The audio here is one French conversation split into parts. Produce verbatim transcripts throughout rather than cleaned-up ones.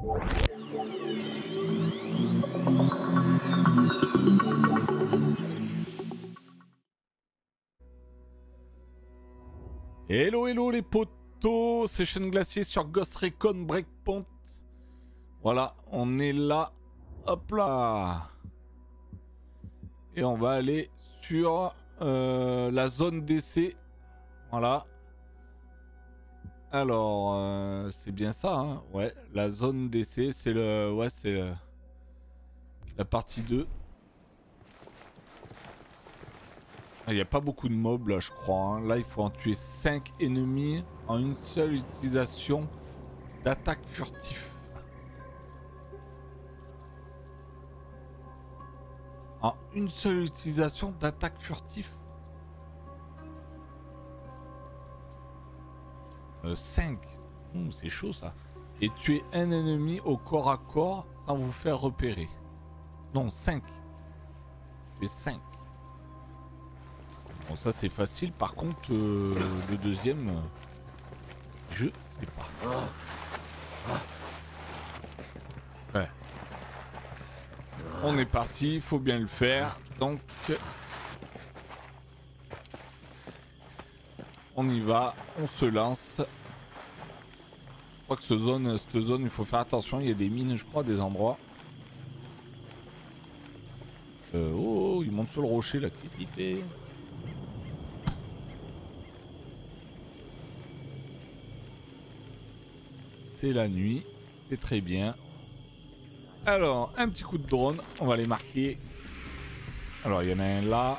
Hello hello les potos, c'est Chêne Glacier sur Ghost Recon Breakpoint. Voilà, on est là. Hop là. Et on va aller sur euh, la zone d'essai. Voilà. Alors, euh, c'est bien ça, hein. Ouais, la zone d'essai, c'est le... Ouais, c'est le... la partie deux. Il n'y a pas beaucoup de mobs là, je crois. Hein. Là, il faut en tuer cinq ennemis en une seule utilisation d'attaque furtif. En une seule utilisation d'attaque furtif. Euh, cinq. Mmh, c'est chaud ça. Et tuer un ennemi au corps à corps sans vous faire repérer. Non, cinq. Tuer cinq. Bon, ça c'est facile. Par contre, euh, le deuxième, euh, je sais pas. Ouais. On est parti, il faut bien le faire. Donc, on y va, on se lance. Je crois que cette zone, cette zone, il faut faire attention. Il y a des mines, je crois, à des endroits. Euh, oh, il monte sur le rocher là. Qu'est-ce qu'il fait ? C'est la nuit, c'est très bien. Alors, un petit coup de drone, on va les marquer. Alors, il y en a un là.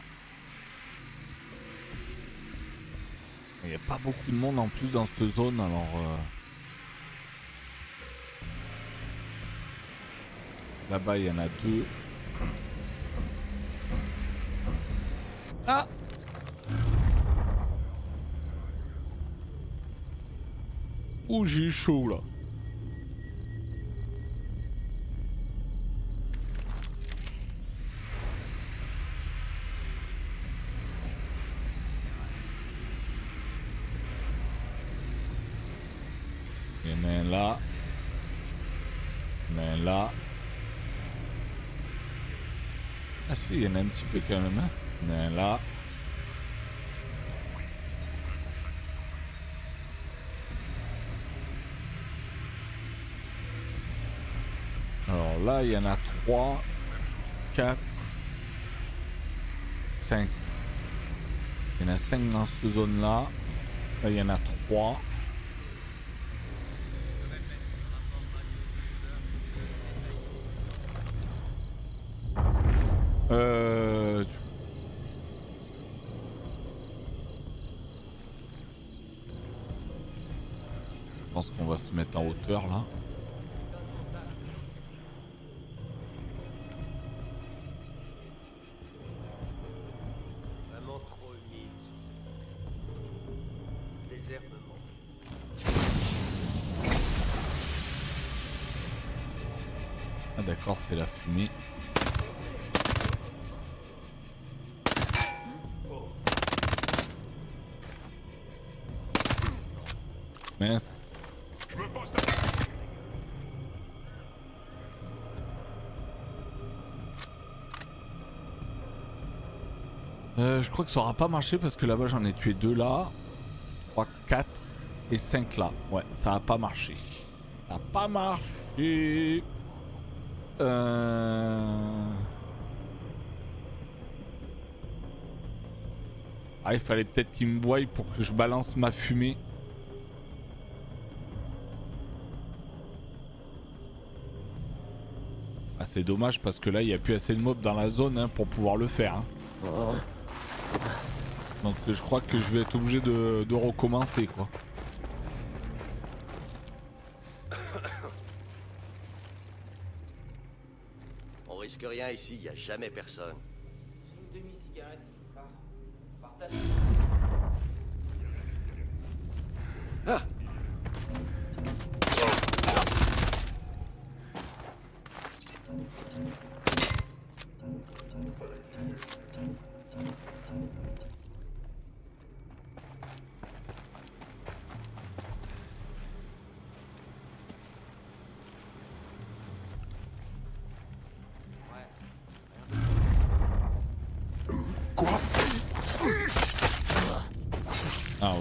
Il n'y a pas beaucoup de monde en plus dans cette zone, alors... Euh... Là-bas, il y en a deux. Ah! Ouh, j'ai chaud là. Il y en a un là. Il y en a un là. Ah si, il y en a un petit peu quand même. Hein. Il y en a un là. Alors là, il y en a trois, quatre, cinq. Il y en a cinq dans cette zone-là. Là, il y en a trois. Euh... Je pense qu'on va se mettre en hauteur là. Vraiment trop humide. Désherbement. Ah d'accord, c'est la fumée. Mince. Je me poste. Euh, je crois que ça aura pas marché parce que là-bas j'en ai tué deux là, trois, quatre et cinq là. Ouais, ça a pas marché. Ça a pas marché. Euh... Ah, il fallait peut-être qu'il me voie pour que je balance ma fumée. Ah, c'est dommage parce que là il n'y a plus assez de mobs dans la zone hein, pour pouvoir le faire. Hein. Donc je crois que je vais être obligé de, de recommencer quoi. On risque rien ici, y a jamais personne. J'ai une demi-cigarette quelque part. Partage. Ah!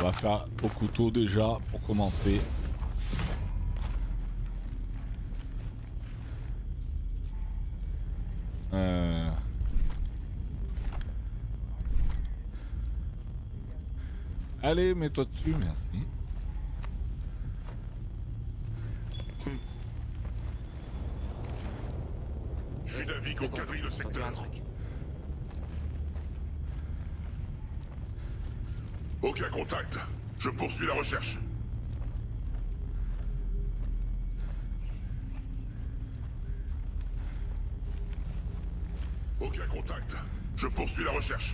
on va faire au couteau déjà pour commencer. Euh... Allez, mets-toi dessus, merci. Je suis d'avis qu'on quadrille le secteur. Un truc. Aucun contact. Je poursuis la recherche. Aucun contact. Je poursuis la recherche.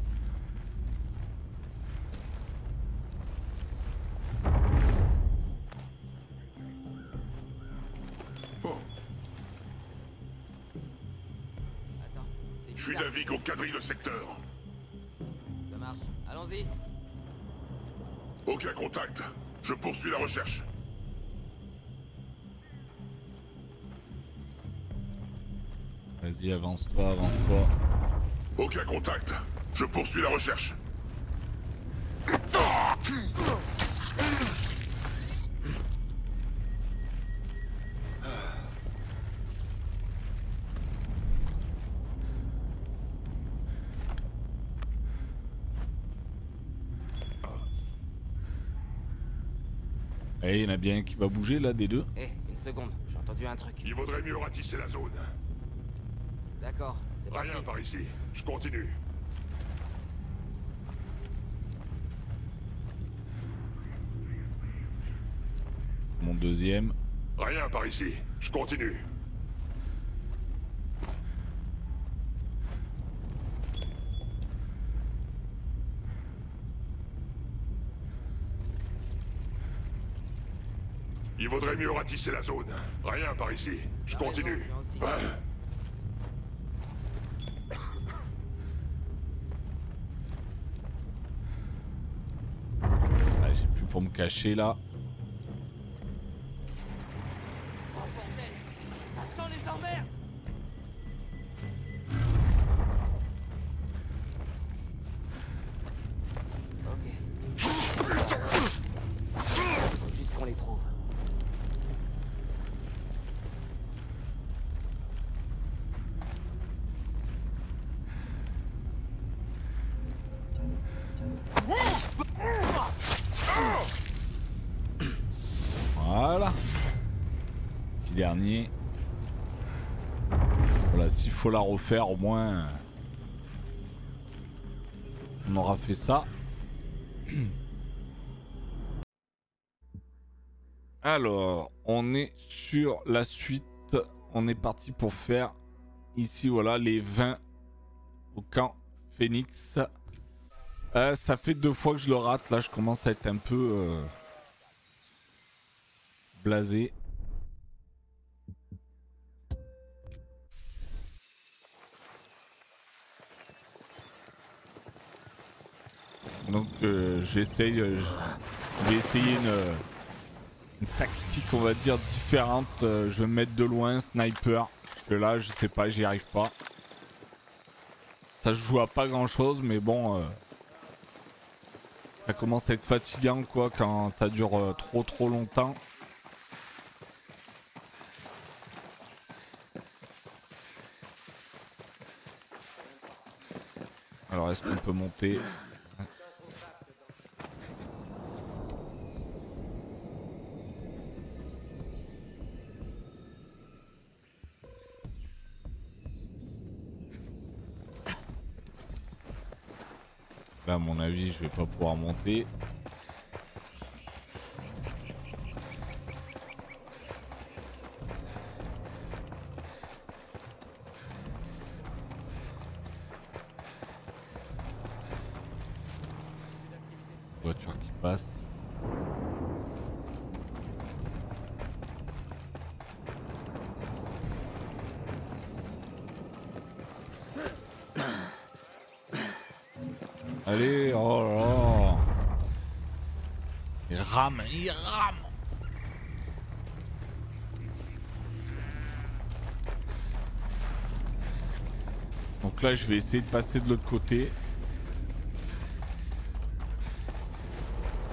Oh. Attends. Je suis d'avis qu'on quadrille le secteur. Ça marche. Allons-y. Aucun contact. Je poursuis la recherche. Vas-y, avance-toi, avance-toi. Aucun contact. Je poursuis la recherche. Eh, il y en a bien un qui va bouger là, des deux. Eh, une seconde. J'ai entendu un truc. Il vaudrait mieux ratisser la zone. D'accord. C'est parti. Rien par ici. Je continue. C'est mon deuxième. Rien par ici. Je continue. Il vaudrait mieux ratisser la zone. Rien par ici. Je T'as continue. raison, moi aussi. Ouais. Ah, j'ai plus pour me cacher là. Oh bordel. Ça sent les emmerdes. Ok. Faut juste qu'on les trouve. Voilà. Petit dernier. Voilà, s'il faut la refaire au moins, on aura fait ça. Alors, on est sur la suite. On est parti pour faire ici, voilà, les vingt au camp Phoenix. Euh, ça fait deux fois que je le rate. Là, je commence à être un peu euh, blasé. Donc, euh, j'essaye. Euh, je vais essayer une, une tactique, on va dire, différente. Euh, je vais me mettre de loin, sniper. Parce que là, je sais pas, j'y arrive pas. Ça se joue à pas grand chose, mais bon. Euh, Ça commence à être fatigant quoi quand ça dure euh, trop trop longtemps. Alors est-ce qu'on peut monter? Là à mon avis je vais pas pouvoir monter. Voiture qui passe. Allez, oh là là. Il rame, il rame. Donc là, je vais essayer de passer de l'autre côté.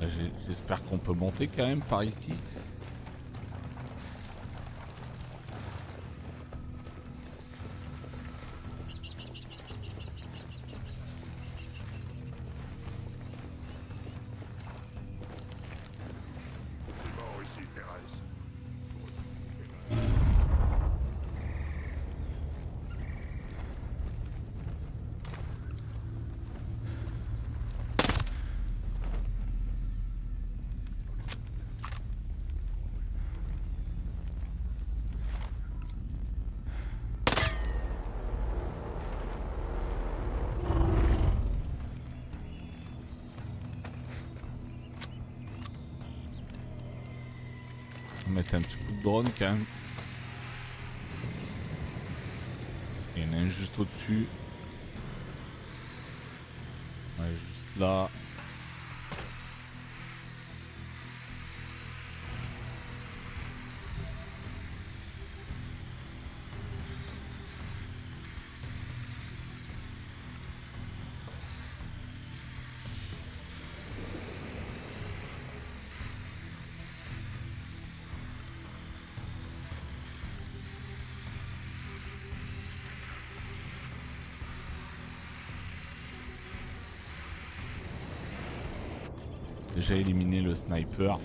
J'espère qu'on peut monter quand même par ici. On va mettre un petit coup de drone quand même. Il y en a un juste au-dessus. Ouais, juste là. Déjà éliminé le sniper.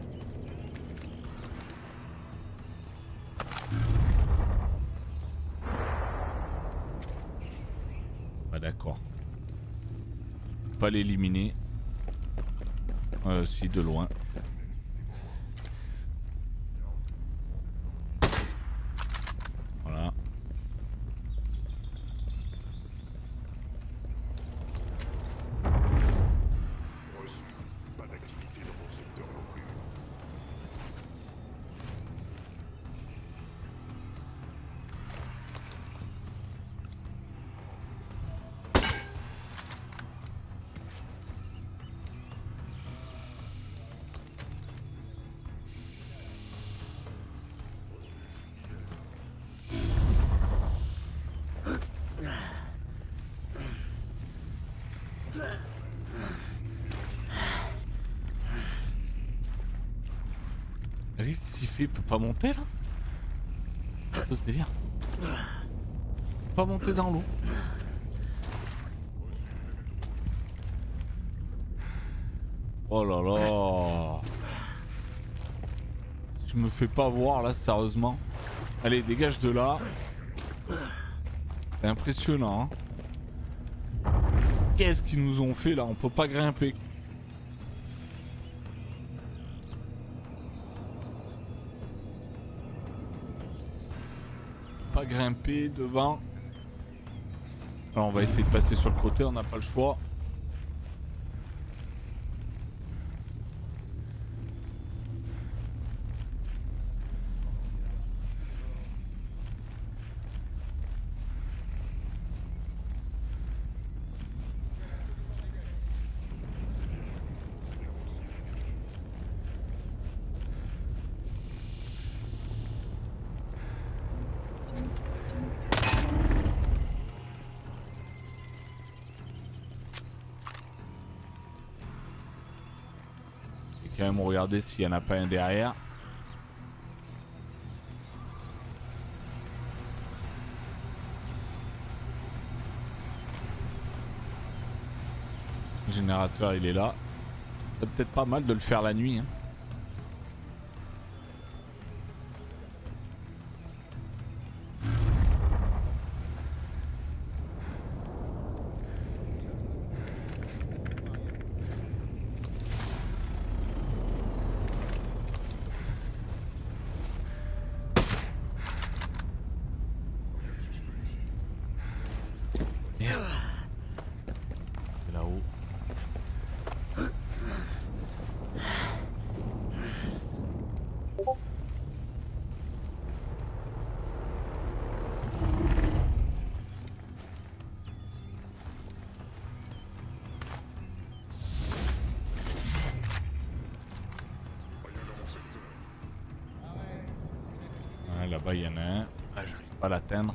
Ah d'accord. Pas l'éliminer. Euh, si, de loin. Voilà. Qu'est-ce qu'il s'y fait? Il peut pas monter là? C'est quoi ce délire? Il peut pas monter dans l'eau. Oh là là. Je me fais pas voir là, sérieusement. Allez, dégage de là. C'est impressionnant. Hein. Qu'est-ce qu'ils nous ont fait là? On peut pas grimper. Pas grimper devant. Alors on va essayer de passer sur le côté, on n'a pas le choix. Quand même regarder s'il n'y en a pas un derrière. Le générateur il est là. C'est peut-être pas mal de le faire la nuit. Hein. Là-bas il y en a un. Ah, j'arrive pas à l'atteindre.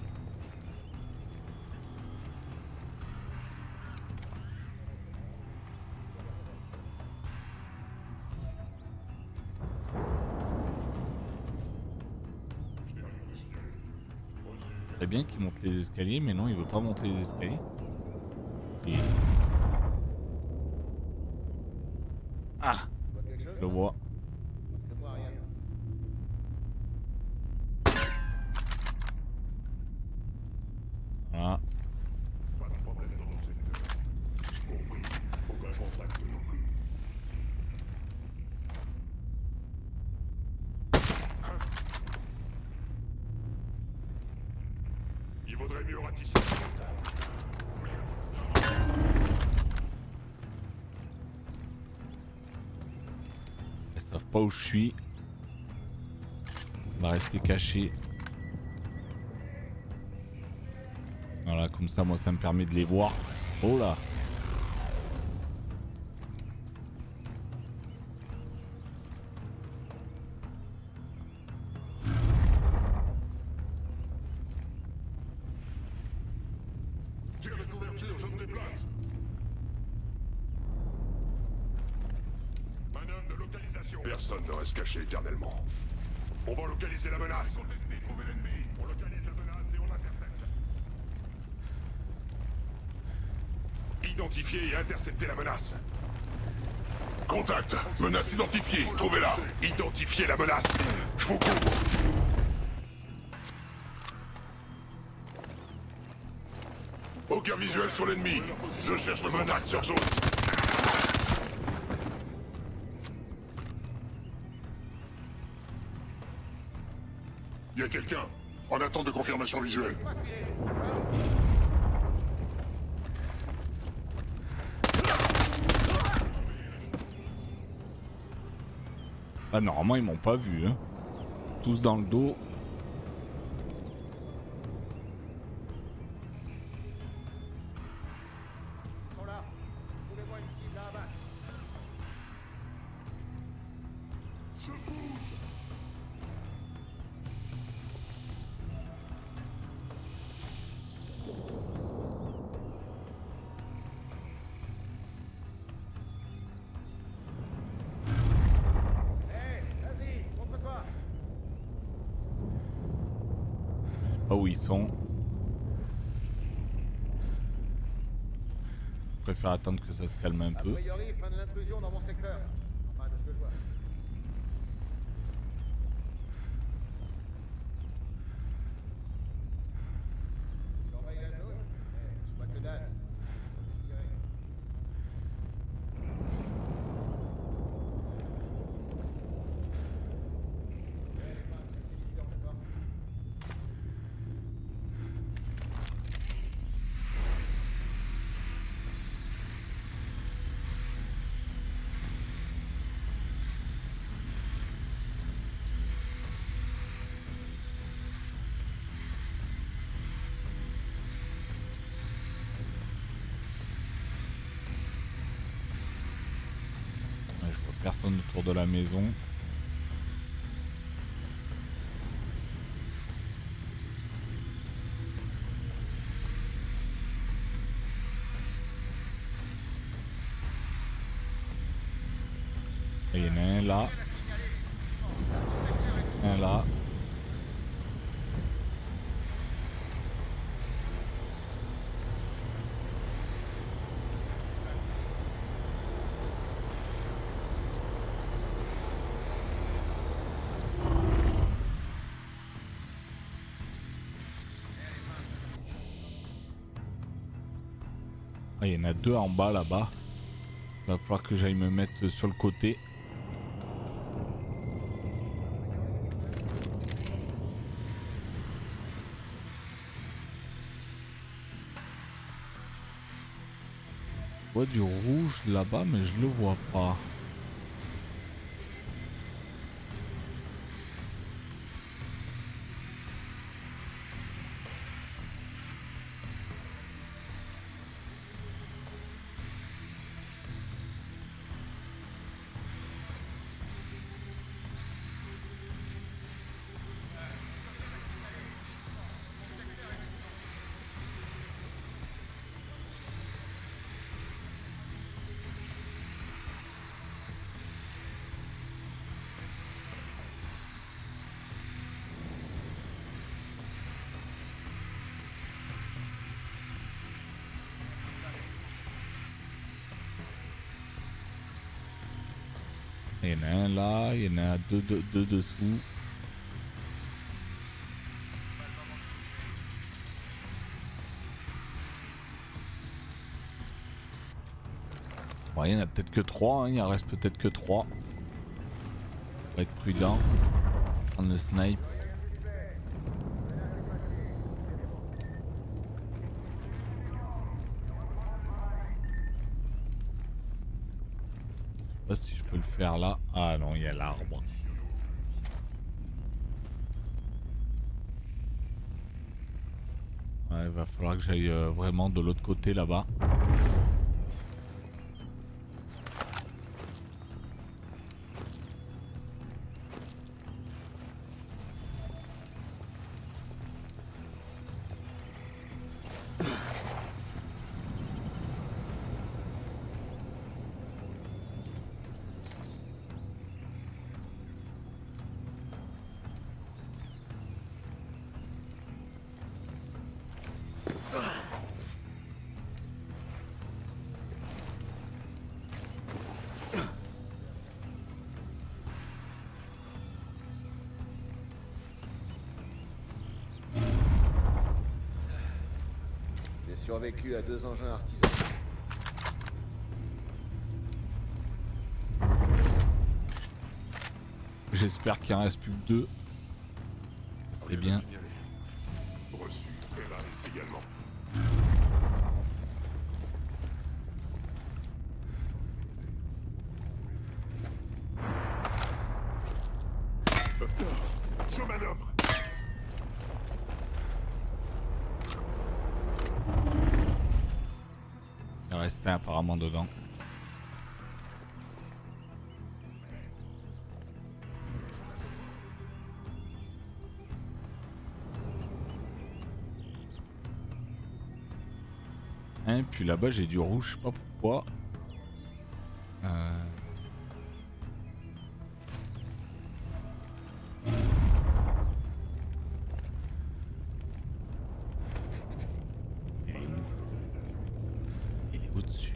serait bien qu'il monte les escaliers, mais non, il veut pas monter les escaliers. Et... Ah, je le vois. Voilà. Il vaudrait mieux ratisser. Ils savent pas où je suis. On va rester caché. Voilà, comme ça, moi, ça me permet de les voir. Oh là! Tire de couverture, je me déplace. Manœuvre de localisation. Personne ne reste caché éternellement. On va localiser la menace. On localise la menace et on l'intercepte. Identifier et intercepter la menace. Contact. Menace identifiée. Trouvez-la. Identifiez la menace. Je vous couvre. Aucun visuel sur l'ennemi. Je cherche le menace sur jaune. Y a quelqu'un en attente de confirmation visuelle. Ah, normalement, ils m'ont pas vu, hein. Tous dans le dos. Je bouge. Pas où ils sont. Je préfère attendre que ça se calme un peu. A priori, fin de l'intrusion dans mon secteur. Enfin, de ce que je vois. Je surveille la zone, mais je vois que dalle. Faut tirer. Eh, les pinces, c'est évident, d'accord. Ouais, je vois personne autour de la maison. Et il y en a un là. Un là. Ah, il y en a deux en bas là-bas. Il va falloir que j'aille me mettre sur le côté. Je vois du rouge là-bas, mais je le vois pas. Il y en a un là, il y en a deux, deux, deux dessous. Bon, il y en a peut-être que trois, hein. Il en reste peut-être que trois. On va être prudent. Prendre le snipe. Je sais pas si je peux le faire là. Ah non, il y a l'arbre. Ouais, il va falloir que j'aille euh, vraiment de l'autre côté là-bas. J'ai survécu à deux engins artisanaux. J'espère qu'il en reste plus que deux. Ça serait bien. Reçu. Hélas également. Je manœuvre. Il en reste un apparemment dedans. Et puis là-bas j'ai du rouge, je sais pas pourquoi. Euh... Il est où? Il est au-dessus.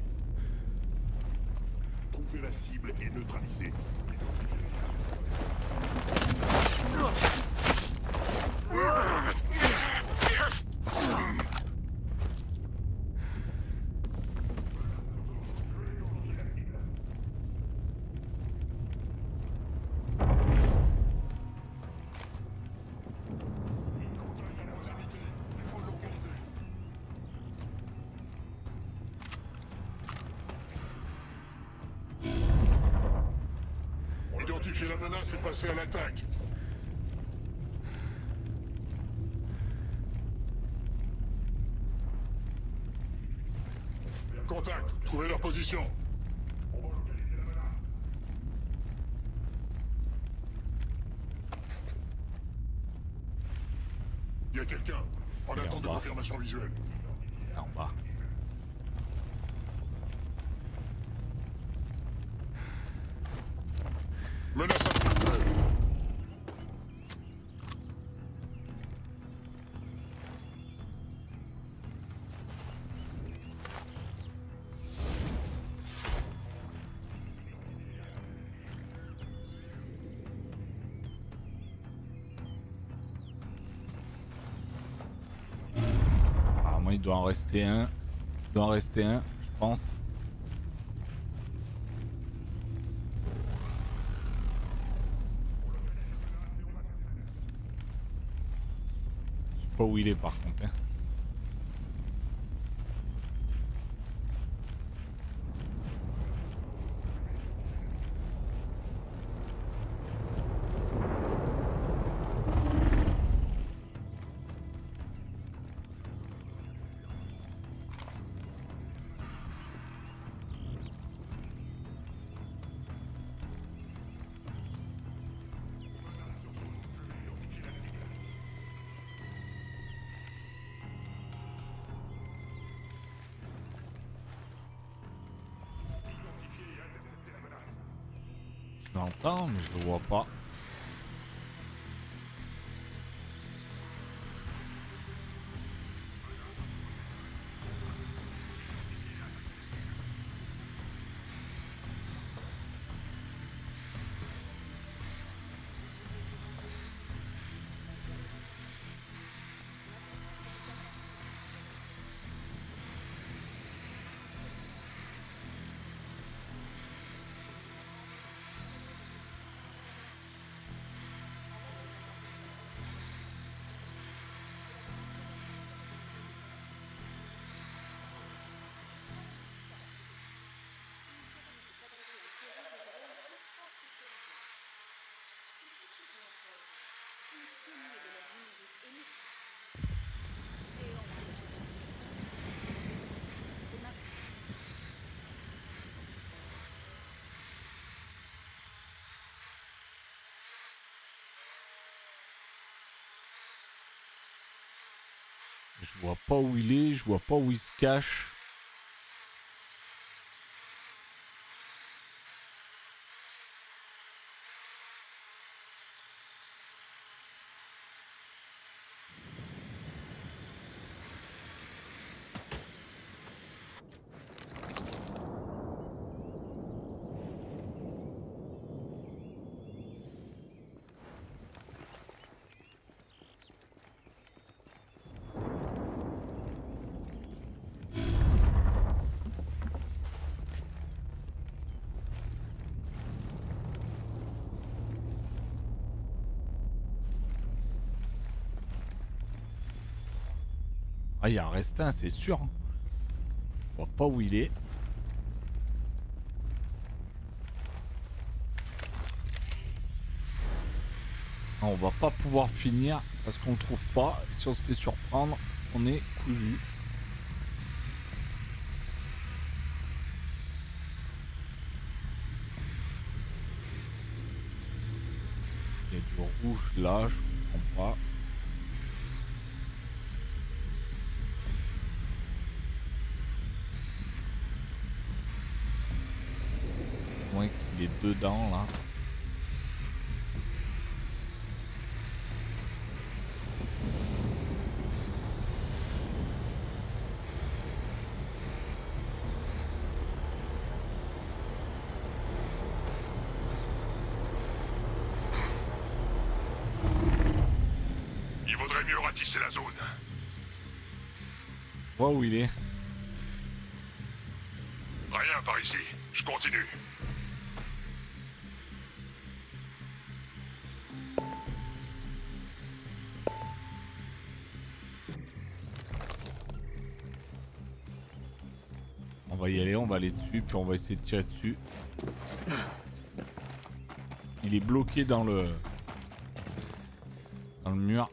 Trouver la cible et neutraliser. Identifier la menace et passer à l'attaque. Contact, trouvez leur position. On va localiser la menace. Il y a quelqu'un. En Il est attente en de bas. confirmation visuelle. Là en bas. Menace à Apparemment il doit en rester un. Il doit en rester un, je pense. Je sais pas où il est par contre. Hein. Je l'entends mais je le vois pas. Je vois pas où il est, je vois pas où il se cache. Ah, il y a un restin, c'est sûr. Je vois pas où il est. Non, on va pas pouvoir finir parce qu'on le trouve pas. Si on se fait surprendre, on est cousu. Il y a du rouge là, je comprends pas. Moins qu'il est dedans là. Il vaudrait mieux ratisser la zone. Vois où il est. Rien par ici. Je continue. On va y aller, on va aller dessus, puis on va essayer de tirer dessus. Il est bloqué dans le... dans le mur.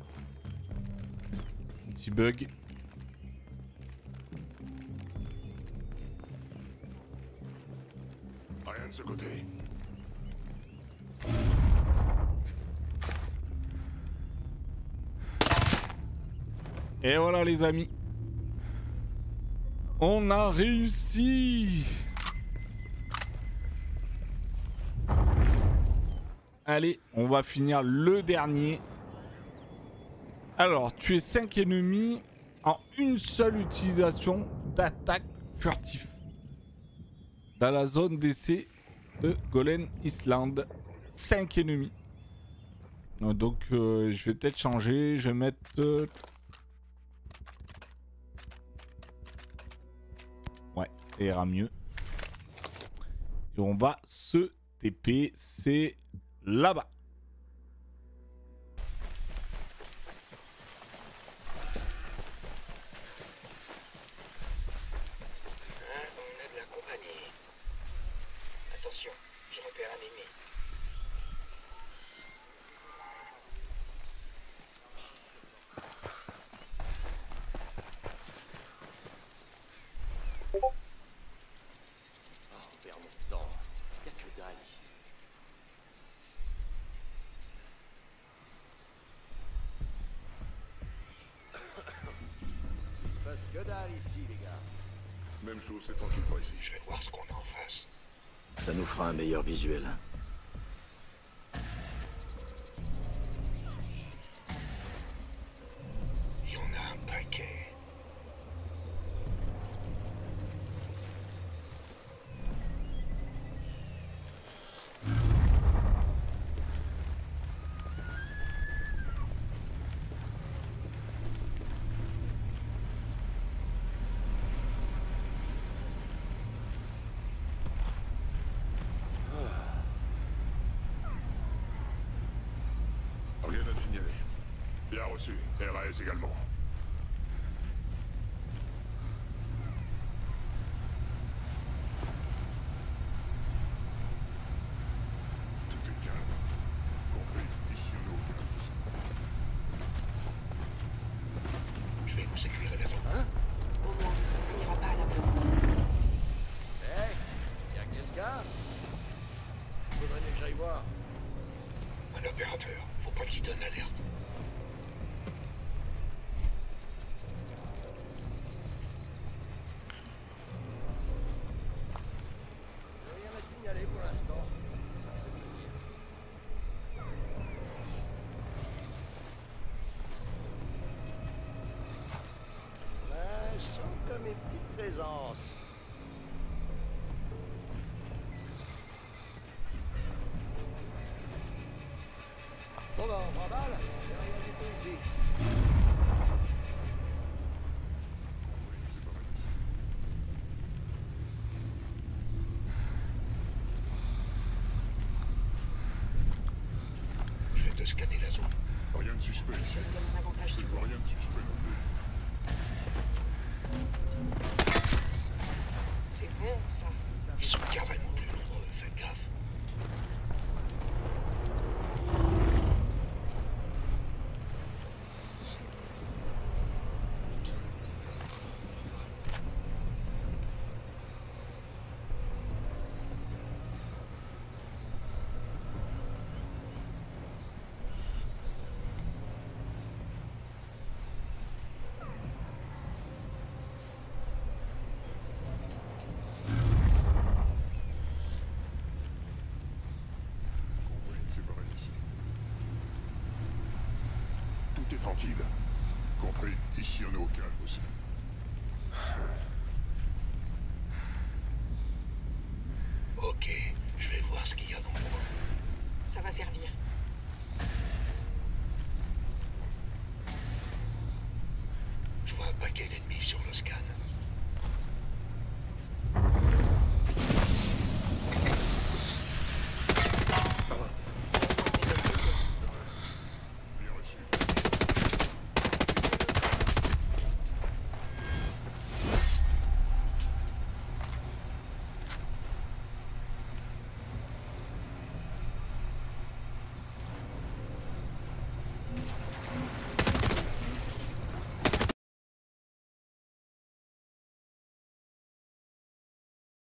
Un petit bug. Rien de ce côté. Et voilà les amis. On a réussi. Allez, on va finir le dernier. Alors, tuer cinq ennemis en une seule utilisation d'attaque furtif. Dans la zone d'essai de Golden Island. cinq ennemis. Donc, euh, je vais peut-être changer. Je vais mettre... Euh... Ouais, ça ira mieux. Et on va se T P. C'est là-bas. Attention, je repère un ennemi. Oh, on perd mon temps. Y a que dalle ici. Il se passe que dalle ici, les gars. Même chose, c'est tranquille par ici. Je vais voir ce qu'on a en face. Ça nous fera un meilleur visuel. Il y en a un paquet. Rien à signaler. Bien reçu. R A S également. Tout est calme. Compétitionnel. Je vais nous sécuriser la zone. Au moins, on n'ira pas à la bombe. Hey, y a quelqu'un? Faudrait mieux que j'aille voir. Un opérateur, faut pas qu'il donne l'alerte. mal? J'ai rien du tout ici. Je vais te scanner la zone. Rien de suspect ici. Il y a mon avantage Je sur vois rien de suspect non plus. C'est bon, ça. Ils sont carrément plus nombreux, faites gaffe. Compris, c'est pareil ici. Tout est tranquille. Compris, ici on est au calme aussi.